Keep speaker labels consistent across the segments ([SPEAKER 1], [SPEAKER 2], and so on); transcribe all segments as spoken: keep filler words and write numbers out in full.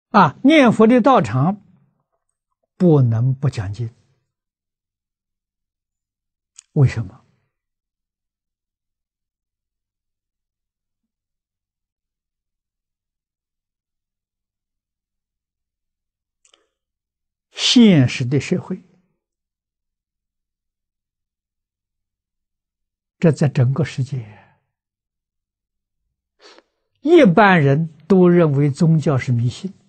[SPEAKER 1] 啊，念佛的道场不能不讲经。为什么？现实的社会，这在整个世界，一般人都认为宗教是迷信。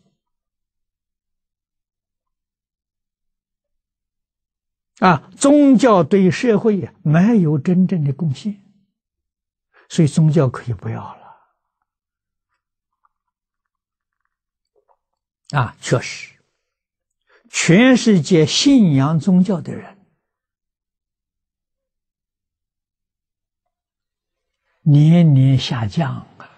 [SPEAKER 1] 啊，宗教对社会没有真正的贡献，所以宗教可以不要了。啊，确实，全世界信仰宗教的人年年下降啊，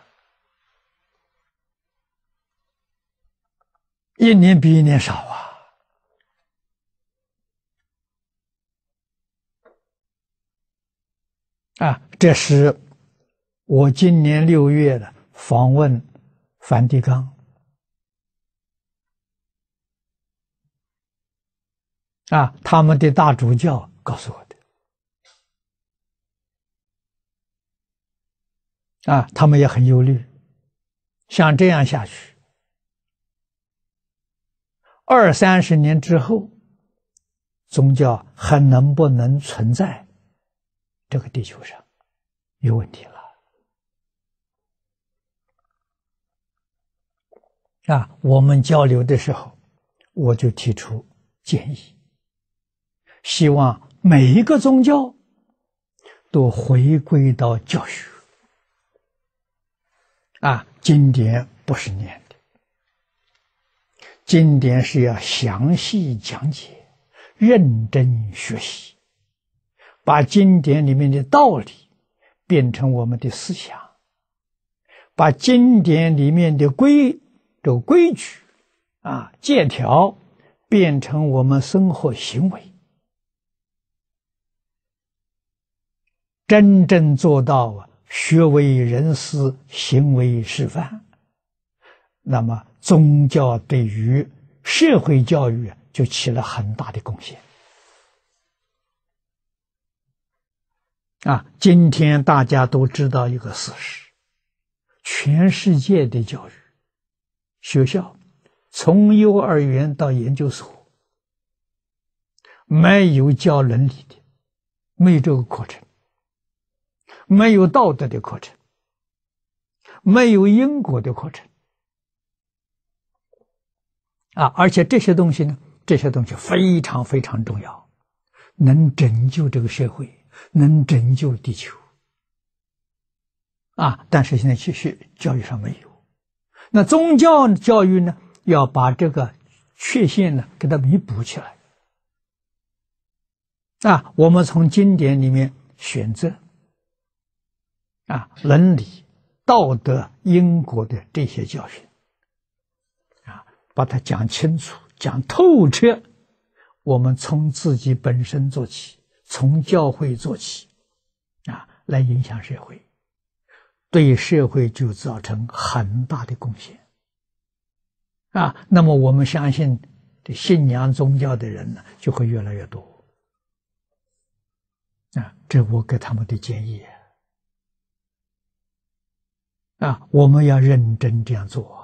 [SPEAKER 1] 一年比一年少啊。啊，这是我今年六月的访问梵蒂冈。啊，他们的大主教告诉我的。啊，他们也很忧虑，像这样下去，二三十年之后，宗教还能不能存在这个地球上，有问题了。啊，我们交流的时候，我就提出建议，希望每一个宗教都回归到教学。啊，经典不是念的，经典是要详细讲解，认真学习，把经典里面的道理变成我们的思想，把经典里面的规这个规矩啊戒条变成我们生活行为，真正做到啊学为人师，行为示范，那么宗教对于社会教育就起了很大的贡献。啊，今天大家都知道一个事实，全世界的教育学校，从幼儿园到研究所，没有教伦理的，没有这个课程，没有道德的课程，没有因果的课程。啊，而且这些东西呢，这些东西非常非常重要，能拯救这个社会，能拯救地球。啊，但是现在其实教育上没有。那宗教教育呢，要把这个缺陷呢给它弥补起来。啊，我们从经典里面选择啊伦理、道德、因果的这些教训，啊，把它讲清楚、讲透彻。我们从自己本身做起，从教会做起，啊，来影响社会，对社会就造成很大的贡献。啊，那么我们相信，这信仰宗教的人呢，就会越来越多。啊，这我给他们的建议。啊，我们要认真这样做。